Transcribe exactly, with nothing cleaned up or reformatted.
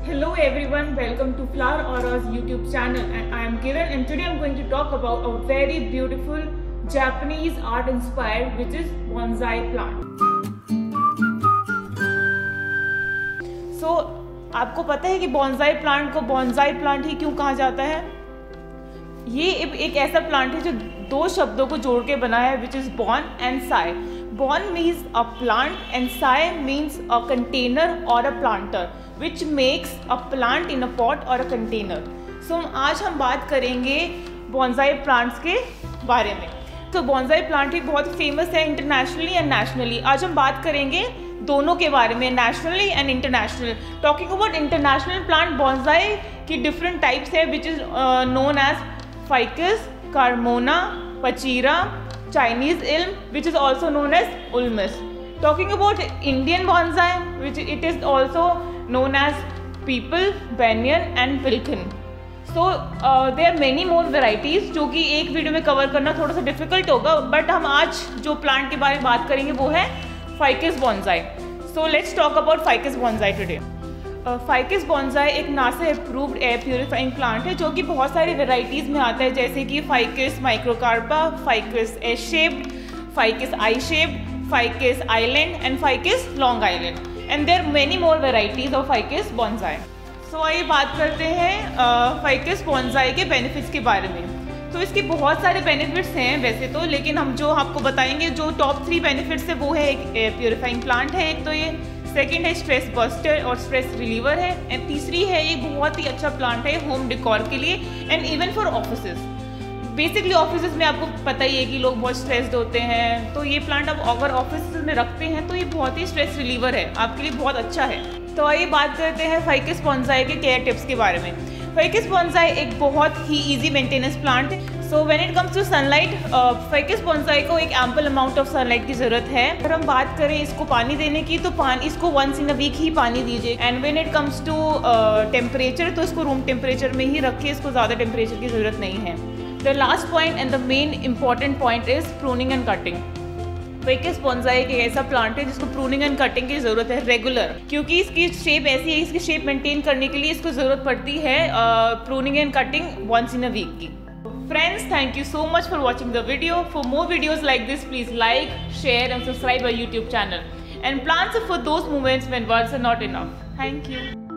Hello everyone, welcome to Flower Aura's YouTube channel, and I am Kiran, and today I am going to talk about a very beautiful Japanese art inspired, which is bonsai plant. So आपको पता है कि bonsai plant को bonsai plant ही क्यों कहा जाता है? ये एक ऐसा प्लांट है जो दो शब्दों को जोड़ के बना है, which is bon and sai. Bon means a plant and sai means a container or a planter, which makes a plant in a pot or a container. So आज हम बात करेंगे bonsai plants के बारे में. तो bonsai plant एक बहुत फेमस है इंटरनेशनली एंड नेशनली. आज हम बात करेंगे दोनों के बारे में, nationally and international. Talking about international plant, bonsai की डिफरेंट टाइप्स है, which is known as Ficus, Carmona, Pachira, Chinese elm, which is also known as Ulmus. Talking about Indian bonsai, which it is also known as Pipal, Banyan and Pilkhan. So uh, there are many more varieties जो कि एक video में cover करना थोड़ा सा difficult होगा, but हम आज जो प्लांट के बारे में बात करेंगे वो है Ficus bonsai. So let's talk about Ficus bonsai today. Ficus bonsai एक NASA approved air purifying plant है जो कि बहुत सारी वेराइटीज़ में आता है, जैसे कि Ficus Microcarpa, Ficus S-shaped, Ficus I-shaped, Ficus Island and Ficus Long-Island, and there are many more varieties of Ficus bonsai. So आइए बात करते हैं Ficus bonsai के बेनिफिट्स के बारे में. तो इसके बहुत सारे बेनिफिट्स हैं वैसे तो, लेकिन हम जो आपको बताएंगे जो टॉप थ्री बेनिफिट्स है वो है एक एयर प्यूरिफाइंग प्लांट है, एक तो ये, सेकेंड है स्ट्रेस बस्टर और स्ट्रेस रिलीवर है, एंड तीसरी है ये बहुत ही अच्छा प्लांट है होम डेकोर के लिए and even for offices. Basically offices में आपको पता ही है कि लोग बहुत स्ट्रेस्ड होते हैं, तो ये प्लांट आप अगर ऑफिस में रखते हैं तो ये बहुत ही स्ट्रेस रिलीवर है, आपके लिए बहुत अच्छा है. तो आइए बात करते हैं Ficus bonsai के केयर टिप्स के बारे में. Ficus bonsai एक बहुत ही ईजी मेंटेनेंस प्लांट है. So when it comes to sunlight, Ficus bonsai को एक एम्पल अमाउंट ऑफ सनलाइट की ज़रूरत है. अगर हम बात करें इसको पानी देने की, तो पानी इसको वंस इन अ वीक ही पानी दीजिए. And when it comes to temperature, तो इसको रूम टेम्परेचर में ही रखिए, इसको ज़्यादा टेम्परेचर की ज़रूरत नहीं है. The last point and the main important point is pruning and cutting. Ficus bonsai एक ऐसा प्लांट है जिसको प्रूनिंग एंड कटिंग की ज़रूरत है रेगुलर, क्योंकि इसकी शेप ऐसी है, इसकी शेप मेंटेन करने के लिए इसको ज़रूरत पड़ती है pruning and cutting once in a week की. Friends, thank you so much for watching the video. For more videos like this, please like, share and subscribe our YouTube channel. And plans are for those moments when words are not enough. Thank you.